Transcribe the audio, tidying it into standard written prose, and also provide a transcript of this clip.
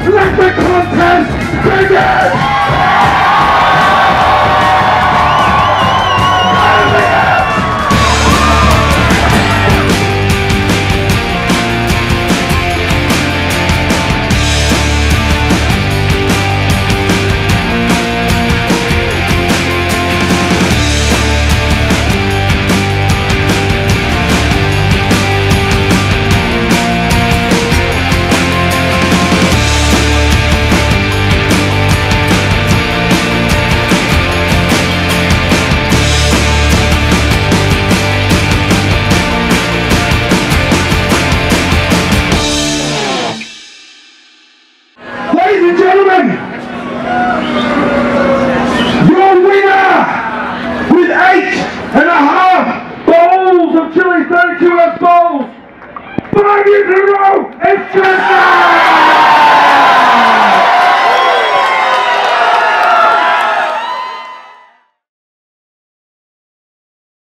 Let the contest begin! Ladies and gentlemen, your winner with 8.5 bowls of chili, 32 bowls, 5 years in a row, it's Chestnut!